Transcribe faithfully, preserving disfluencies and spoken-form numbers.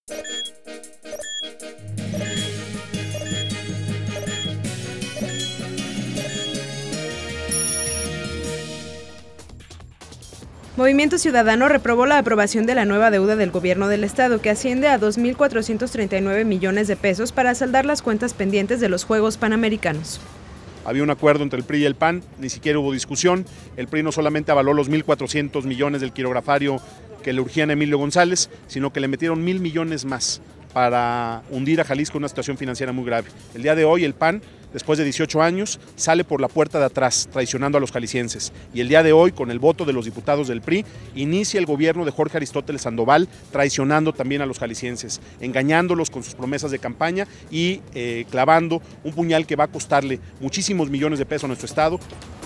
Movimiento Ciudadano reprobó la aprobación de la nueva deuda del gobierno del estado, que asciende a dos mil cuatrocientos treinta y nueve millones de pesos para saldar las cuentas pendientes de los Juegos Panamericanos. Había un acuerdo entre el P R I y el P A N, ni siquiera hubo discusión. El P R I no solamente avaló los mil cuatrocientos millones del quirografario que le urgían a Emilio González, sino que le metieron mil millones más para hundir a Jalisco en una situación financiera muy grave. El día de hoy el P A N, después de dieciocho años, sale por la puerta de atrás, traicionando a los jaliscienses. Y el día de hoy, con el voto de los diputados del P R I, inicia el gobierno de Jorge Aristóteles Sandoval, traicionando también a los jaliscienses, engañándolos con sus promesas de campaña y eh, clavando un puñal que va a costarle muchísimos millones de pesos a nuestro estado.